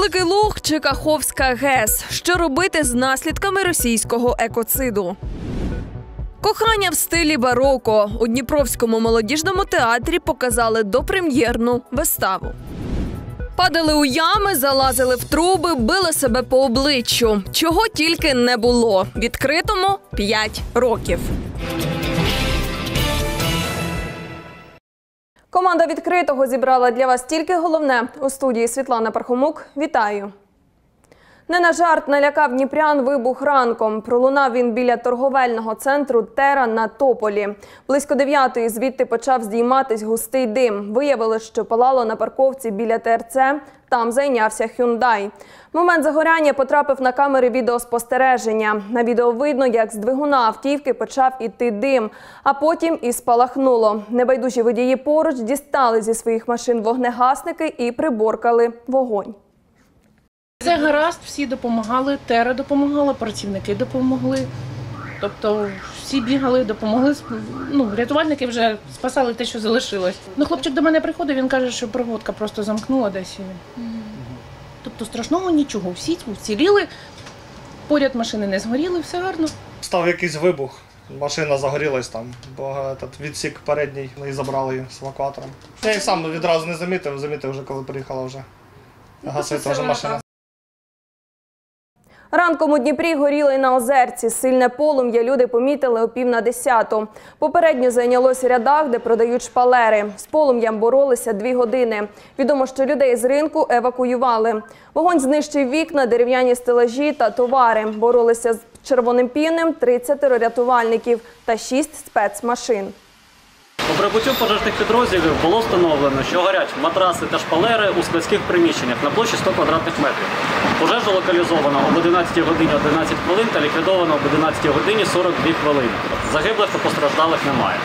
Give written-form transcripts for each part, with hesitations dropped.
Великий Луг чи Каховська ГЕС? Що робити з наслідками російського екоциду? Кохання в стилі бароко. У Дніпровському молодіжному театрі показали допрем'єрну виставу. Падали у ями, залазили в труби, били себе по обличчю. Чого тільки не було. Відкритому 5 років. Команда «Відкритого» зібрала для вас тільки головне. У студії Світлана Пархомук. Вітаю! Не на жарт налякав дніпрян вибух ранком. Пролунав він біля торговельного центру «Тера» на Тополі. Близько 9-ї звідти почав здійматись густий дим. Виявилось, що палало на парковці біля ТРЦ. Там зайнявся «Хюндай». Момент загоряння потрапив на камери відеоспостереження. На відео видно, як з двигуна автівки почав іти дим, а потім і спалахнуло. Небайдужі водії поруч дістали зі своїх машин вогнегасники і приборкали вогонь. Все гаразд, всі допомагали, Тера допомагала, працівники допомогли. Тобто всі бігали, допомогли. Рятувальники вже спасали те, що залишилось. Хлопчик до мене приходив, він каже, що проводка просто замкнула десь. Тобто страшного нічого, всі вціліли, поряд машини не згоріли, все гарно. Став якийсь вибух, машина загорілась там, бо відсік передній і забрали її з евакуатором. Я і сам відразу не замітив вже, коли приїхала вже гасити вже машина. Ранком у Дніпрі горіло й на Озерці. Сильне полум'я люди помітили о 9:50. Попередньо зайнялось в рядах, де продають шпалери. З полум'ям боролися 2 години. Відомо, що людей з ринку евакуювали. Вогонь знищив вікна, дерев'яні стелажі та товари. Боролися з червоним півнем 30 рятувальників та 6 спецмашин. У прибуттю пожежних підрозділів було встановлено, що горять матраси та шпалери у складських приміщеннях на площі 100 квадратних метрів. Пожежа локалізована об 11 годині 11 хвилин та ліквідована об 11 годині 42 хвилини. Загиблих та постраждалих немає.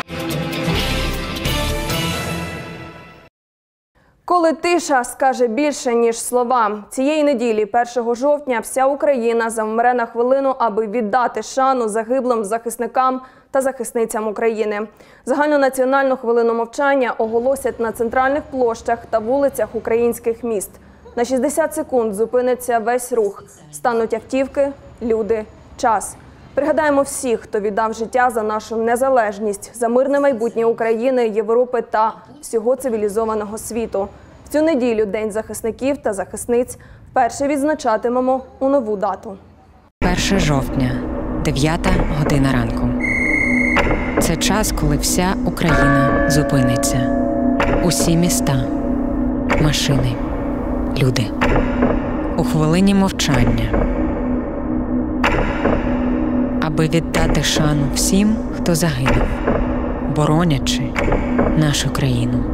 Коли тиша скаже більше, ніж слова. Цієї неділі, 1 жовтня, вся Україна завмре на хвилину, аби віддати шану загиблим захисникам та захисницям України. Загальнонаціональну хвилину мовчання оголосять на центральних площах та вулицях українських міст. На 60 секунд зупиниться весь рух. Стануть автівки, люди, час. Пригадаємо всіх, хто віддав життя за нашу незалежність, за мирне майбутнє України, Європи та всього цивілізованого світу. В цю неділю День захисників та захисниць вперше відзначатимемо у нову дату. 1 жовтня, 9 година ранку. Це час, коли вся Україна зупиниться. Усі міста, машини, люди. У хвилині мовчання. Аби віддати шану всім, хто загинув, боронячи нашу країну.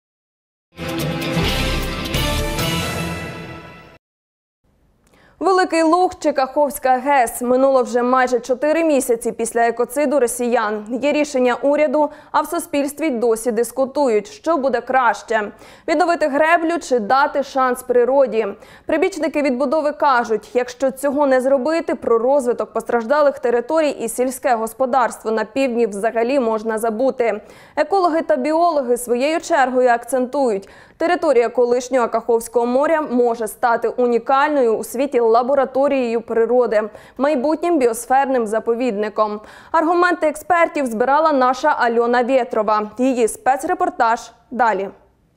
Великий Луг чи Каховська ГЕС. Минуло вже майже 4 місяці після екоциду росіян. Є рішення уряду, а в суспільстві досі дискутують, що буде краще – відновити греблю чи дати шанс природі. Прибічники відбудови кажуть, якщо цього не зробити, про розвиток постраждалих територій і сільське господарство на півдні взагалі можна забути. Екологи та біологи своєю чергою акцентують – територія колишнього Каховського моря може стати унікальною у світі лабораторією природи, майбутнім біосферним заповідником. Аргументи експертів збирала наша Альона Вєтрова. Її спецрепортаж далі.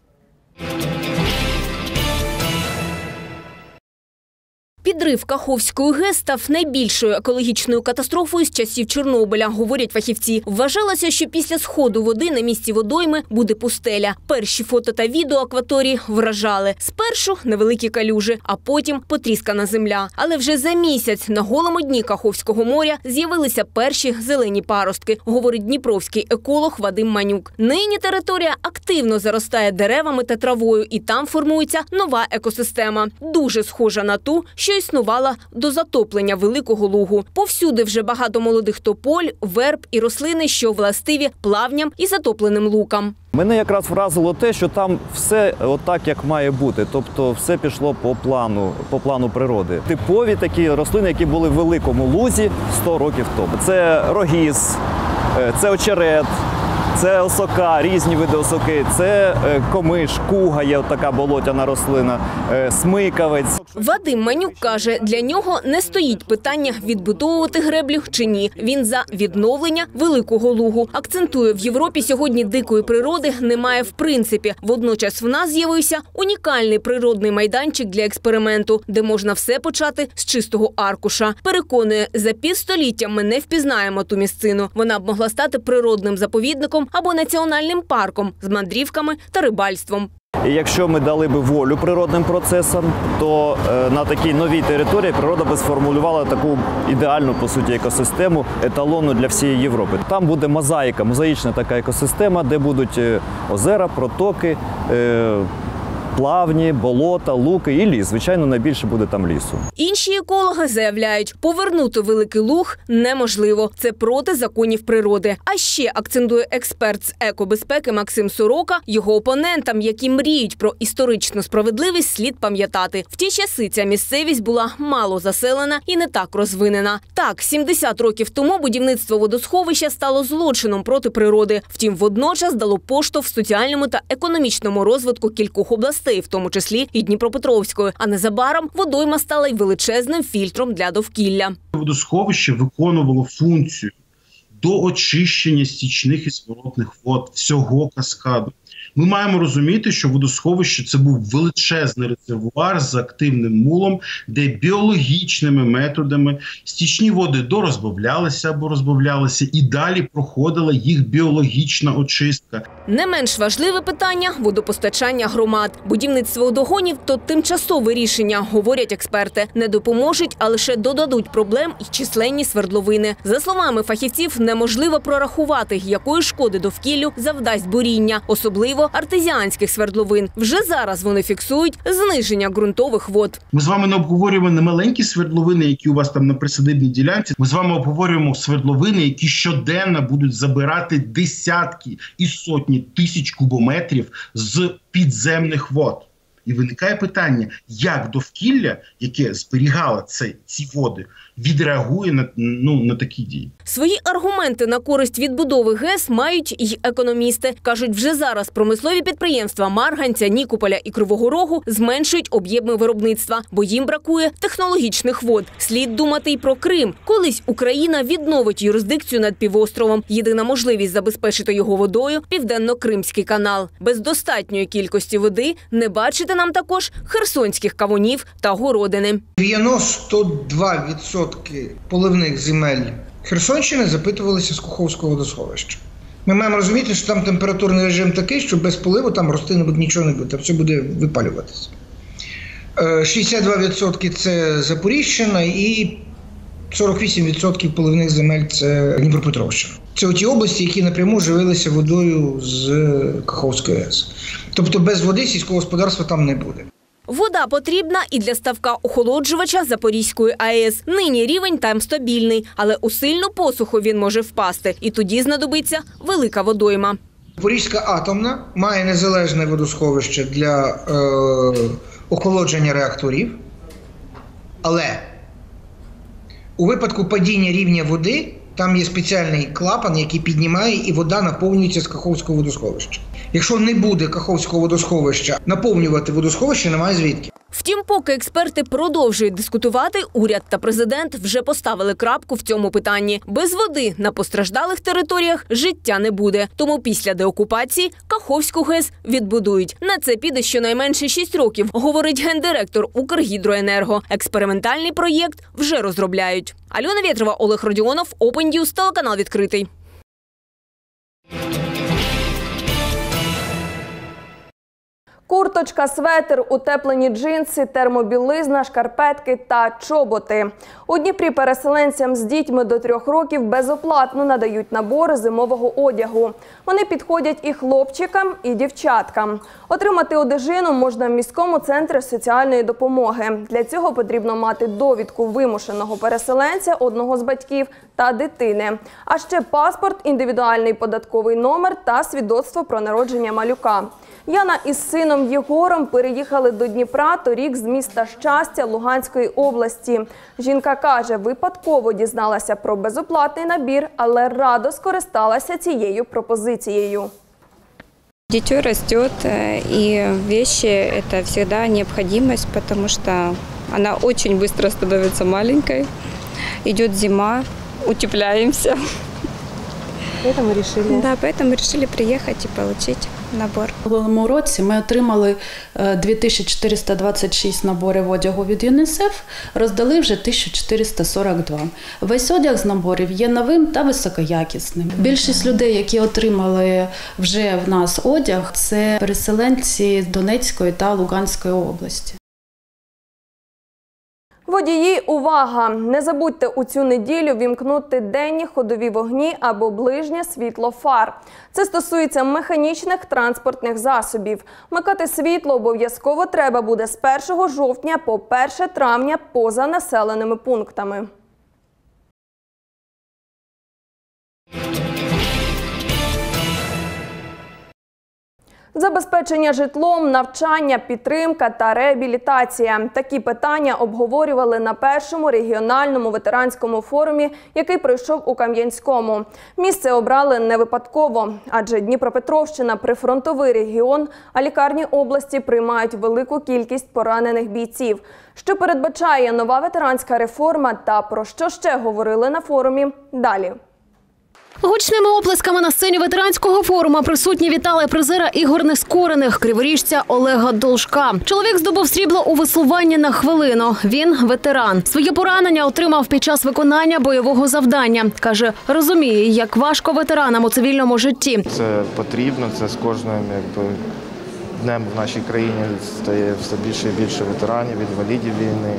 Підрив Каховської ГЕС став найбільшою екологічною катастрофою з часів Чорнобиля, говорять фахівці. Вважалося, що після сходу води на місці водойми буде пустеля. Перші фото та відео акваторії вражали. Спершу невеликі калюжі, а потім потріскана земля. Але вже за місяць на голому дні Каховського моря з'явилися перші зелені паростки, говорить дніпровський еколог Вадим Манюк. Нині територія активно заростає деревами та травою, і там формується нова екосистема. Дуже схожа на ту, що існувала до затоплення Великого Лугу. Повсюди вже багато молодих тополь, верб і рослини, що властиві плавням і затопленим лукам. Мене якраз вразило те, що там все отак, як має бути. Тобто все пішло по плану природи. Типові такі рослини, які були в Великому Лузі 100 років тому. Це рогіз, це очерет, це осока, різні види осоки, це комиш, куга є така болотяна рослина, смикавець. Вадим Манюк каже, для нього не стоїть питання відбудовувати греблю чи ні. Він за відновлення Великого Лугу. Акцентує, в Європі сьогодні дикої природи немає в принципі. Водночас в нас з'явився унікальний природний майданчик для експерименту, де можна все почати з чистого аркуша. Переконує, за півстоліття ми не впізнаємо ту місцину. Вона б могла стати природним заповідником або національним парком з мандрівками та рибальством. І якщо ми дали би волю природним процесам, то на такій новій території природа би сформулювала таку ідеальну, по суті, екосистему, еталонну для всієї Європи. Там буде мозаїка, мозаїчна така екосистема, де будуть озера, протоки, плавні, болота, луки і ліс. Звичайно, найбільше буде там лісу. Інші екологи заявляють, повернути Великий Луг неможливо. Це проти законів природи. А ще, акцентує експерт з екобезпеки Максим Сорока, його опонентам, які мріють про історичну справедливість, слід пам'ятати. В ті часи ця місцевість була мало заселена і не так розвинена. Так, 70 років тому будівництво водосховища стало злочином проти природи. Втім, водночас дало поштовх соціальному та економічному розвитку кількох областей, в тому числі і Дніпропетровської. А незабаром водойма стала й величезним фільтром для довкілля. Водосховище виконувало функцію до очищення стічних і зворотних вод всього каскаду. Ми маємо розуміти, що водосховище – це був величезний резервуар з активним мулом, де біологічними методами стічні води дорозбавлялися або розбавлялися, і далі проходила їх біологічна очистка. Не менш важливе питання – водопостачання громад. Будівництво водогонів – то тимчасове рішення, говорять експерти. Не допоможуть, а лише додадуть проблем і численні свердловини. За словами фахівців, неможливо прорахувати, якої шкоди довкіллю завдасть буріння, особливо артезіанських свердловин. Вже зараз вони фіксують зниження ґрунтових вод. Ми з вами не обговорюємо не маленькі свердловини, які у вас там на присадибній ділянці. Ми з вами обговорюємо свердловини, які щоденно будуть забирати десятки і сотні тисяч кубометрів з підземних вод. І виникає питання, як довкілля, яке зберігало ці води, відреагує на такі дії. Свої аргументи на користь відбудови ГЕС мають й економісти. Кажуть, вже зараз промислові підприємства Марганця, Нікополя і Кривого Рогу зменшують об'єми виробництва, бо їм бракує технологічних вод. Слід думати й про Крим. Колись Україна відновить юрисдикцію над півостровом. Єдина можливість забезпечити його водою – Південно-Кримський канал. Без достатньої кількості води не бачити нам також херсонських кавунів та городини. 92% поливних земель Херсонщини запитувалися з Каховського водосховища. Ми маємо розуміти, що там температурний режим такий, що без поливу там рости не буде, нічого не буде, все буде випалюватися. 62% – це Запоріжжя і 48% поливних земель – це Дніпропетровщина. Це ті області, які напряму живилися водою з Каховської АЕС. Тобто без води сільського господарства там не буде. Вода потрібна і для ставка охолоджувача Запорізької АЕС. Нині рівень там стабільний, але у сильну посуху він може впасти. І тоді знадобиться велика водойма. Запорізька атомна має незалежне водосховище для охолодження реакторів, але у випадку падіння рівня води там є спеціальний клапан, який піднімає, і вода наповнюється з Каховського водосховища. Якщо не буде Каховського водосховища, наповнювати водосховище немає звідки. Втім, поки експерти продовжують дискутувати, уряд та президент вже поставили крапку в цьому питанні. Без води на постраждалих територіях життя не буде. Тому після деокупації Каховську ГЕС відбудують. На це піде щонайменше 6 років, говорить гендиректор Укргідроенерго. Експериментальний проєкт вже розробляють. Альона Вєтрова, Олег Родіонов, Open News, телеканал «Відкритий». Курточка, светр, утеплені джинси, термобілизна, шкарпетки та чоботи. У Дніпрі переселенцям з дітьми до 3 років безоплатно надають набори зимового одягу. Вони підходять і хлопчикам, і дівчаткам. Отримати одежину можна в міському центрі соціальної допомоги. Для цього потрібно мати довідку вимушеного переселенця, одного з батьків та дитини. А ще паспорт, індивідуальний податковий номер та свідоцтво про народження малюка. Яна із сином Єгором переїхали до Дніпра торік з міста Щастя Луганської області. Жінка каже, випадково дізналася про безоплатний набір, але радо скористалася цією пропозицією. Дитё растет, и вещи – это всегда необходимость, потому что Она очень быстро становится маленькой. Идет зима, утепляемся. Поэтому решили? Да, поэтому решили приехать и получить набор. У минулому році ми отримали 2426 наборів одягу від ЮНІСЕФ, роздали вже 1442. Весь одяг з наборів є новим та високоякісним. Більшість людей, які отримали вже в нас одяг, це переселенці з Донецької та Луганської області. Водії, увага! Не забудьте у цю неділю вімкнути денні ходові вогні або ближнє світло фар. Це стосується механічних транспортних засобів. Вмикати світло обов'язково треба буде з 1 жовтня по 1 травня поза населеними пунктами. Забезпечення житлом, навчання, підтримка та реабілітація. Такі питання обговорювали на першому регіональному ветеранському форумі, який пройшов у Кам'янському. Місце обрали не випадково, адже Дніпропетровщина – прифронтовий регіон, а лікарні області приймають велику кількість поранених бійців. Що передбачає нова ветеранська реформа та про що ще говорили на форумі – далі. Гучними оплесками на сцені ветеранського форуму присутні вітали призера ігор нескорених – криворіжця Олега Должка. Чоловік здобув срібло у веслуванні на хвилину. Він – ветеран. Своє поранення отримав під час виконання бойового завдання. Каже, розуміє, як важко ветеранам у цивільному житті. Це потрібно, це з кожним днем в нашій країні стає все більше і більше ветеранів, інвалідів війни.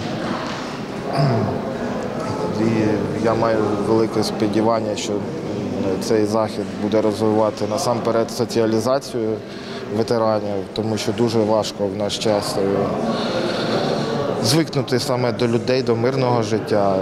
І я маю велике сподівання, що цей захід буде розвивати насамперед соціалізацію ветеранів, тому що дуже важко в наш час звикнути саме до людей, до мирного життя.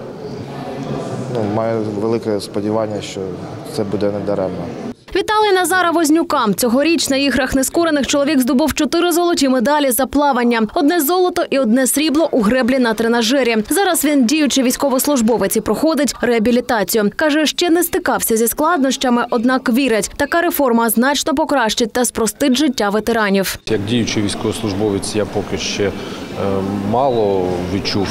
Маю велике сподівання, що це буде недаремно. Вітали Назара Вознюка. Цьогоріч на іграх нескорених чоловік здобув 4 золоті медалі за плавання. 1 золото і 1 срібло у греблі на тренажері. Зараз він діючий військовослужбовець і проходить реабілітацію. Каже, ще не стикався зі складнощами, однак вірить, така реформа значно покращить та спростить життя ветеранів. Як діючий військовослужбовець я поки ще мало відчув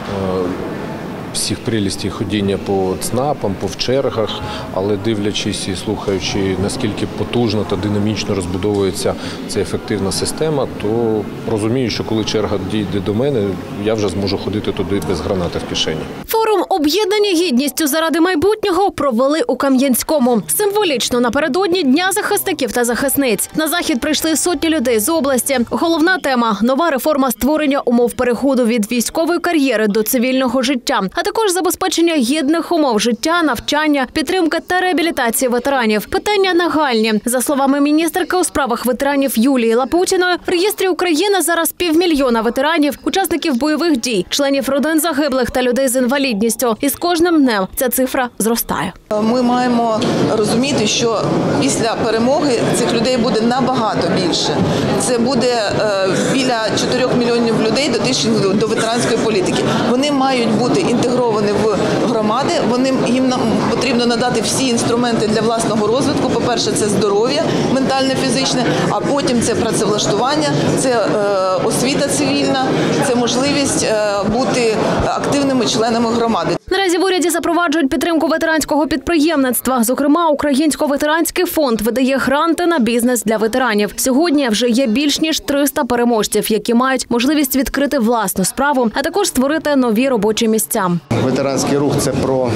всіх прелістей ходіння по ЦНАПам, по чергах, але дивлячись і слухаючи, наскільки потужно та динамічно розбудовується ця ефективна система, то розумію, що коли черга дійде до мене, я вже зможу ходити туди без гранати в кишені. Форум «Об'єднані гідністю заради майбутнього» провели у Кам'янському. Символічно напередодні Дня захисників та захисниць. На захід прийшли сотні людей з області. Головна тема – нова реформа створення умов переходу від військової кар'єри до цивільного життя, а також забезпечення гідних умов життя, навчання, підтримка та реабілітації ветеранів. Питання нагальні. За словами міністерки у справах ветеранів Юлії Лапутіної, в реєстрі України зараз 500 000 ветеранів, учасників бойових дій, членів родин загиблих та людей з інвалідністю. І з кожним днем ця цифра зростає. Ми маємо розуміти, що після перемоги цих людей буде набагато більше. Це буде біля 4 мільйонів людей дотичних до ветеранської політики. Вони мають бути інтегровані в громади, їм потрібно надати всі інструменти для власного розвитку. По-перше, це здоров'я ментальне, фізичне, а потім це працевлаштування, це освіта цивільна, це можливість бути активними членами громади. Наразі в уряді запроваджують підтримку ветеранського підприємництва. Зокрема, Український ветеранський фонд видає гранти на бізнес для ветеранів. Сьогодні вже є більш ніж 300 переможців, які мають можливість відкрити власну справу, а також створити нові робочі місця. Ветеранський рух – це про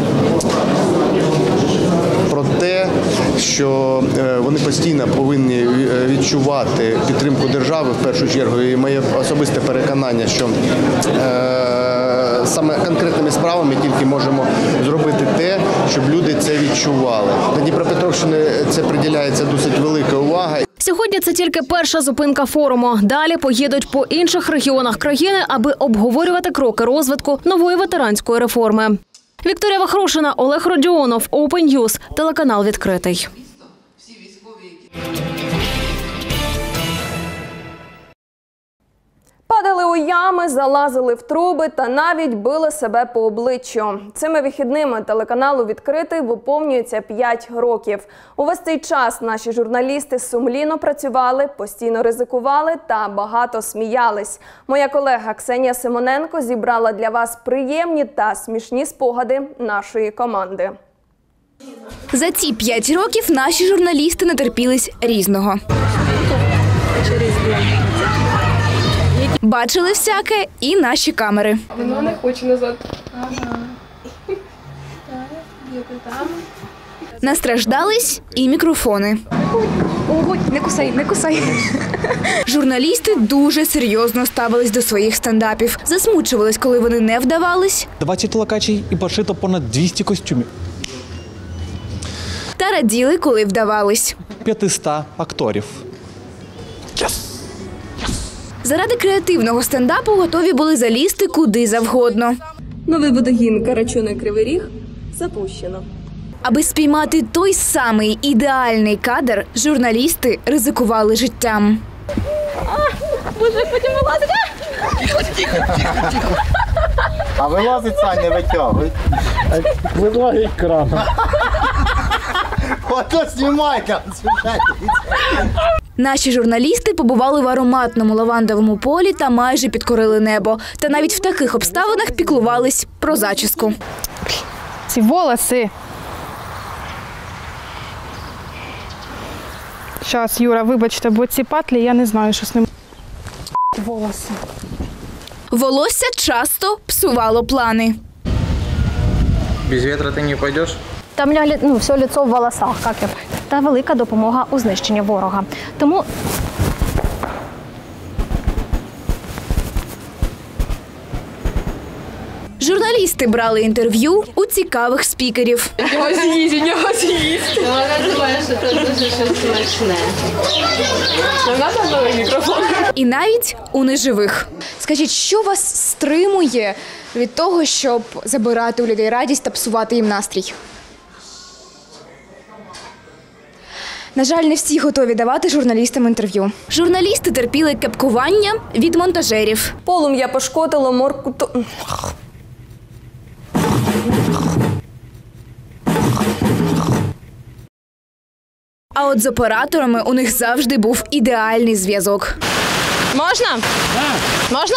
те, що вони постійно повинні відчувати підтримку держави в першу чергу. І моє особисте переконання, що саме конкретними справами тільки можемо зробити те, щоб люди це відчували. До Дніпропетровщини це приділяється досить велика увага. Сьогодні це тільки перша зупинка форуму. Далі поїдуть по інших регіонах країни, аби обговорювати кроки розвитку нової ветеранської реформи. Вікторія Вахрушина, Олег Родіонов, Open News, телеканал «Відкритий». Падали у ями, залазили в труби та навіть били себе по обличчю. Цими вихідними телеканалу «Відкритий» виповнюється 5 років. Увесь цей час наші журналісти сумлінно працювали, постійно ризикували та багато сміялись. Моя колега Ксенія Симоненко зібрала для вас приємні та смішні спогади нашої команди. За ці 5 років наші журналісти натерпілись різного. Бачили всяке і наші камери. Воно не хоче назад. Настраждались і мікрофони. Не кусай, не кусай. Журналісти дуже серйозно ставились до своїх стендапів. Засмучувались, коли вони не вдавались. 20 локацій і пошито понад 200 костюмів. Та раділи, коли вдавались. 500 акторів. Заради креативного стендапу готові були залізти куди завгодно. Новий водогін Карачуни-Кривий Ріг запущено. Аби спіймати той самий ідеальний кадр, журналісти ризикували життям. Боже, потім вилазить. Тихо. А вилазить, Сань, не витягуй. Вилазить кран. Ото знімай там. Наші журналісти побували в ароматному лавандовому полі та майже підкорили небо. Та навіть в таких обставинах піклувались про зачіску. Ці волоси. Зараз, Юра, вибачте, бо ці патлі, я не знаю, що з ним. Волоси. Волосся часто псувало плани. Без вітра ти не пойдеш? Там все лицо в волосах, як я. Та велика допомога у знищенні ворога. Тому Журналісти брали інтерв'ю у цікавих спікерів. Його з'їсть. Вона думає, що це дуже щось смачне. Мікрофон. І навіть у неживих. Скажіть, що вас стримує від того, щоб забирати у людей радість та псувати їм настрій? На жаль, не всі готові давати журналістам інтерв'ю. Журналісти терпіли кепкування від монтажерів. Полум'я пошкодило морку... А от з операторами у них завжди був ідеальний зв'язок. Можна? Можна?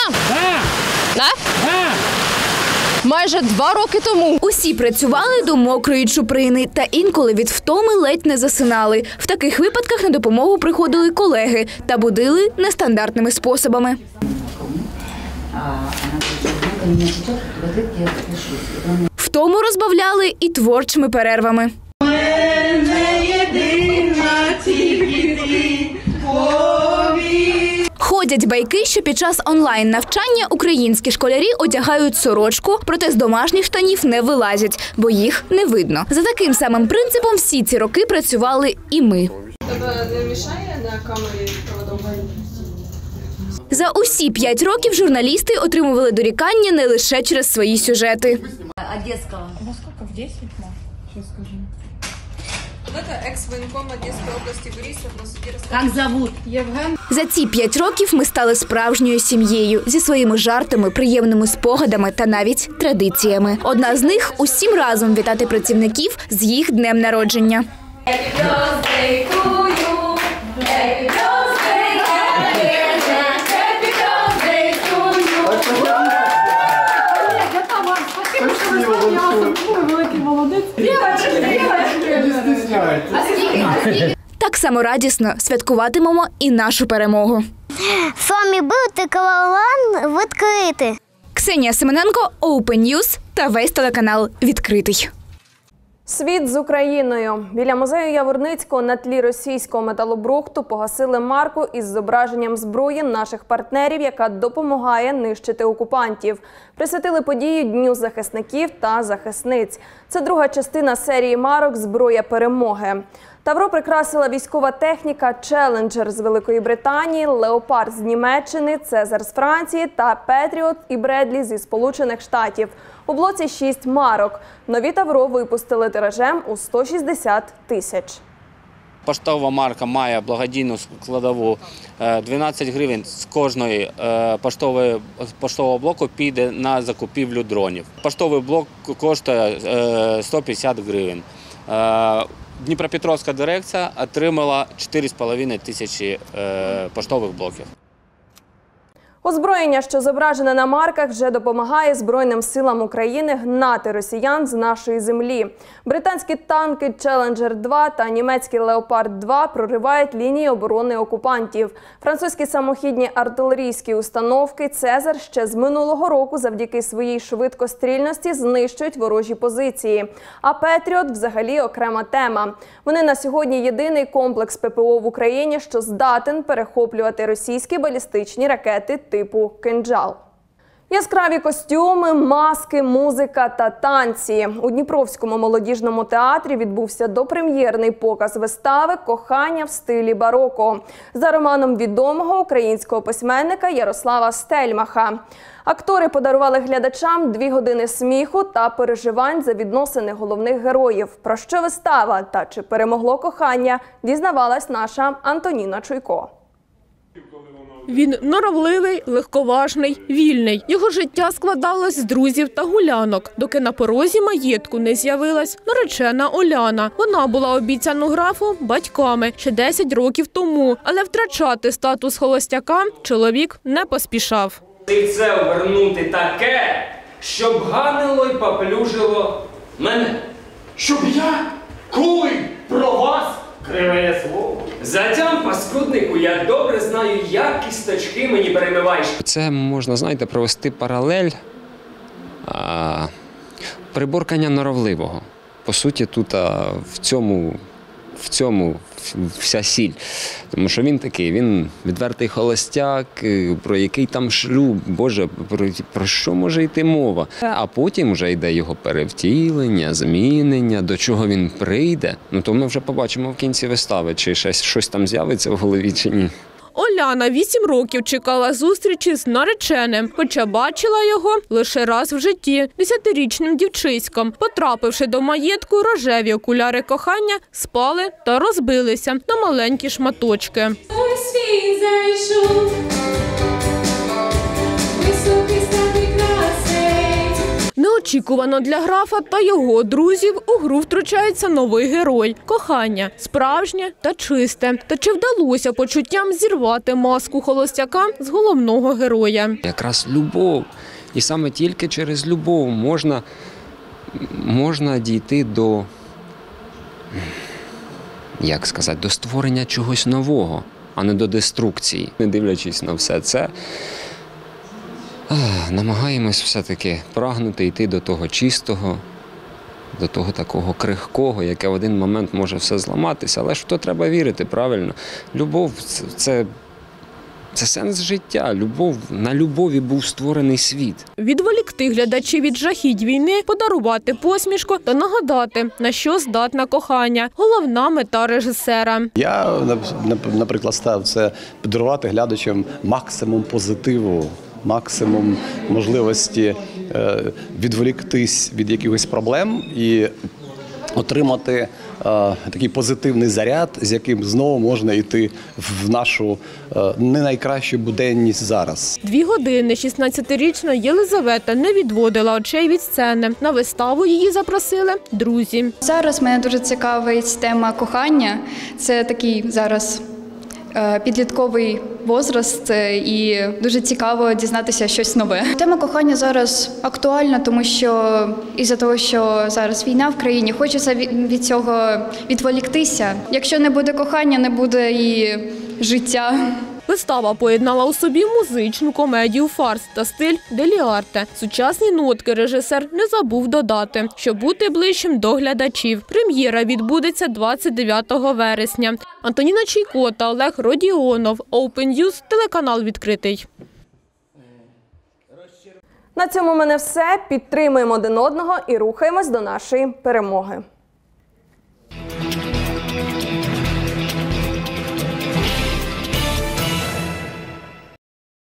Майже 2 роки тому. Усі працювали до мокрої чуприни та інколи від втоми ледь не засинали. В таких випадках на допомогу приходили колеги та будили нестандартними способами. Втому розбавляли і творчими перервами. Ходять байки, що під час онлайн-навчання українські школярі одягають сорочку, проте з домашніх штанів не вилазять, бо їх не видно. За таким самим принципом всі ці роки працювали і ми. Тебе не мішає на камері проводової? За усі 5 років журналісти отримували дорікання не лише через свої сюжети. Одеського. Во скільки? В 10, ма? Сейчас скажу. Это экс-военком Одесской области Борисов на суде Как зовут? Євген. За ці 5 років ми стали справжньою сім'єю зі своїми жартами, приємними спогадами та навіть традиціями. Одна з них – усім разом вітати працівників з їх днем народження. Так само радісно святкуватимемо і нашу перемогу. З вами був телеканал «Відкритий». Ксенія Симоненко, Open News та весь телеканал «Відкритий». Світ з Україною. Біля музею Яворницького на тлі російського металобрухту погасили марку із зображенням зброї наших партнерів, яка допомагає нищити окупантів. Присвятили подію Дню захисників та захисниць. Це друга частина серії марок «Зброя перемоги». Тавро прикрасила військова техніка «Челенджер» з Великої Британії, «Леопард» з Німеччини, «Цезар» з Франції та «Петріот» і «Бредлі» зі Сполучених Штатів. У блоці 6 марок. Нові тавро випустили тиражем у 160 тисяч. Поштова марка має благодійну складову. 12 гривень з кожної поштового блоку піде на закупівлю дронів. Поштовий блок коштує 150 гривень. Дніпропетровська дирекція отримала 4,5 тисячі поштових блоків. Озброєння, що зображене на марках, вже допомагає Збройним силам України гнати росіян з нашої землі. Британські танки «Челенджер-2» та німецький «Леопард-2» проривають лінії оборони окупантів. Французькі самохідні артилерійські установки «Цезар» ще з минулого року завдяки своїй швидкострільності знищують ворожі позиції. А «Петріот» взагалі окрема тема. Вони на сьогодні єдиний комплекс ППО в Україні, що здатен перехоплювати російські балістичні ракети типу «Кинджал». Яскраві костюми, маски, музика та танці. У Дніпровському молодіжному театрі відбувся допрем'єрний показ вистави «Кохання в стилі бароко» за романом відомого українського письменника Ярослава Стельмаха. Актори подарували глядачам 2 години сміху та переживань за відносини головних героїв. Про що вистава та чи перемогло кохання, дізнавалась наша Антоніна Чуйко. Він норовливий, легковажний, вільний. Його життя складалось з друзів та гулянок, доки на порозі маєтку не з'явилась наречена Оляна. Вона була обіцяна графу батьками ще 10 років тому, але втрачати статус холостяка чоловік не поспішав. Лице обернути таке, щоб ганило й поплюжило мене. Щоб я, коли про вас, криве слово. Затям, паскуднику, я добре знаю, як кісточки мені перемиваєш. Це можна, знаєте, провести паралель приборкання норовливого. По суті, тут в цьому вся сіль. Тому що він такий, він відвертий холостяк, про який там шлюб, Боже, про що може йти мова? А потім вже йде його перевтілення, змінення, до чого він прийде. Ну, то ми вже побачимо в кінці вистави, чи щось там з'явиться в голові, чи ні. Оляна 8 років чекала зустрічі з нареченим, хоча бачила його лише раз в житті – 10-річним дівчиськом. Потрапивши до маєтку, рожеві окуляри кохання спали та розбилися на маленькі шматочки. Неочікувано для графа та його друзів у гру втручається новий герой – кохання. Справжнє та чисте. Та чи вдалося почуттям зірвати маску холостяка з головного героя? Якраз любов. І саме тільки через любов можна дійти до, як сказати, до створення чогось нового, а не до деструкції. Не дивлячись на все це, намагаємось все-таки прагнути йти до того чистого, до того такого крихкого, яке в один момент може все зламатися. Але ж в то треба вірити, правильно? Любов – це сенс життя. На любові був створений світ. Відволікти глядачів від жахіть війни, подарувати посмішку та нагадати, на що здатне кохання. Головна мета режисера. Я, наприклад, ставив це подарувати глядачам максимум позитиву, максимум можливості відволіктись від якихось проблем і отримати такий позитивний заряд, з яким знову можна йти в нашу не найкращу буденність зараз. 2 години 16-річна Єлизавета не відводила очей від сцени. На виставу її запросили друзі. Зараз мене дуже цікавить тема кохання. Це такий зараз підлітковий возраст і дуже цікаво дізнатися щось нове. Тема кохання зараз актуальна, тому що із-за того, що зараз війна в країні, хочеться від цього відволіктися. Якщо не буде кохання, не буде і життя. Вистава поєднала у собі музичну комедію, фарс та стиль делі-арте. Сучасні нотки режисер не забув додати, щоб бути ближчим до глядачів. Прем'єра відбудеться 29 вересня. Антоніна Чуйко та Олег Родіонов. Open News, телеканал «Відкритий». На цьому в мене все. Підтримуємо один одного і рухаємось до нашої перемоги.